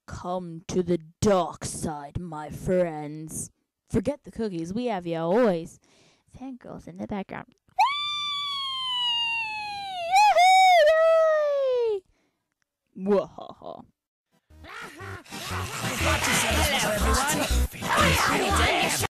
Come to the dark side, my friends. Forget the cookies, we have you always. Fangirls in the background. Wahaha. Hello, everyone.